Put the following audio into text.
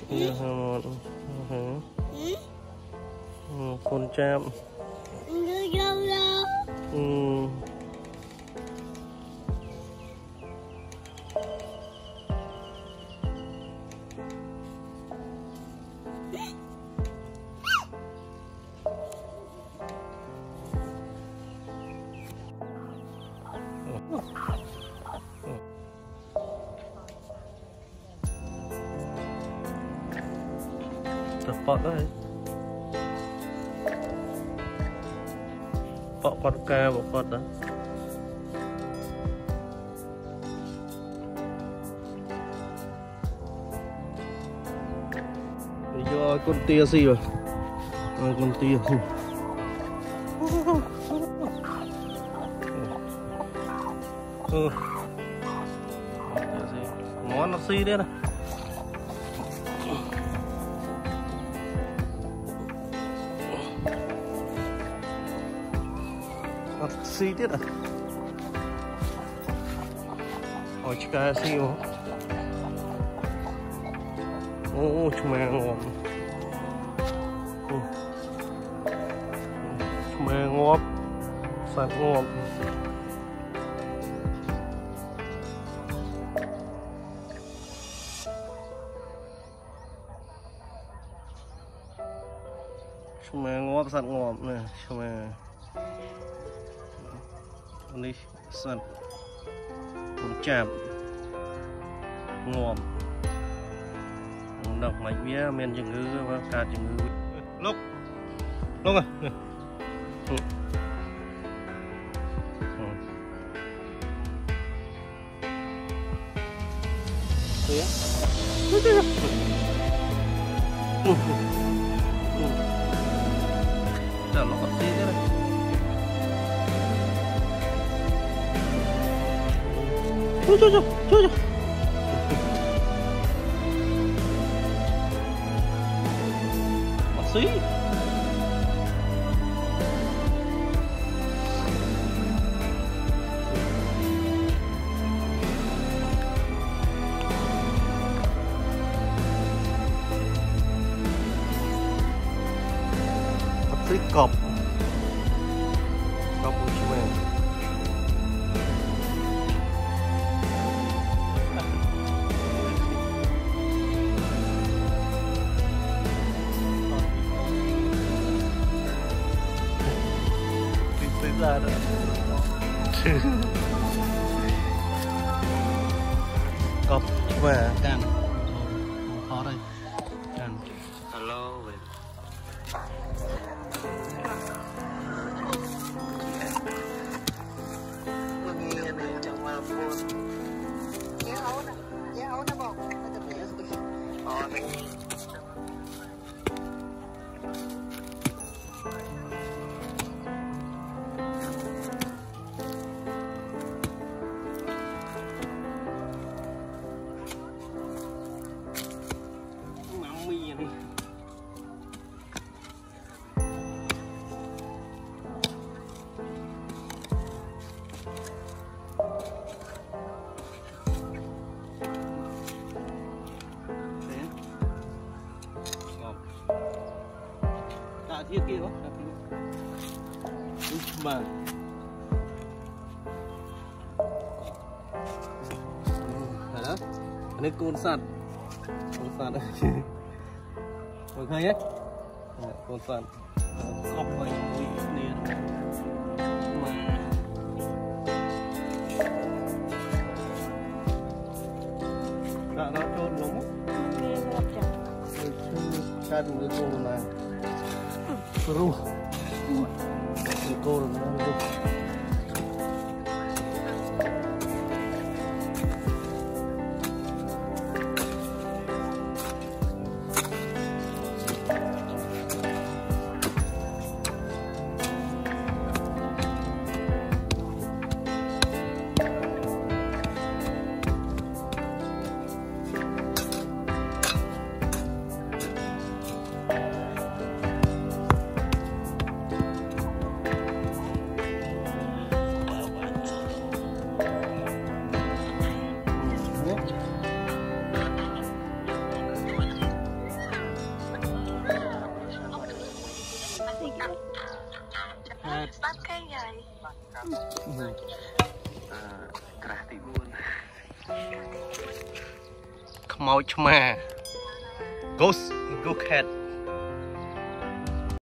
con chạm bọt đấy, bọt bọt ca bọt bọt đó, do con tia gì rồi, con tia gì, món nó xi đấy này. Xí tiết à? Hỏi cá xí không? Ô, chúng mẹ ngon. Chúng mẹ ngọt, sạch ngọt. Chúng mẹ ngọt, sạch ngọt này, chúng mẹ. Đi sân con chạm ngòm đọc mạch vía men chừng ngư và cả chừng ngư lúc lúc à nó có tí thế này. Cho. Masih. Masih kop. Cappuccino. Ra đó. Cọp về can khó đây can hello về nghe này chẳng mà buồn nhớ ấu nó bọc nó tập nhớ rồi thiết kia quá mà đó anh côn sạt đây mọi người nhé côn sạt khóc vậy nè mà đã nó trôn đúng chân cái côn này Peru, Nicole, Bắt cái gì? Cả tỷ buôn. Khmau chma. Ghost, go cat.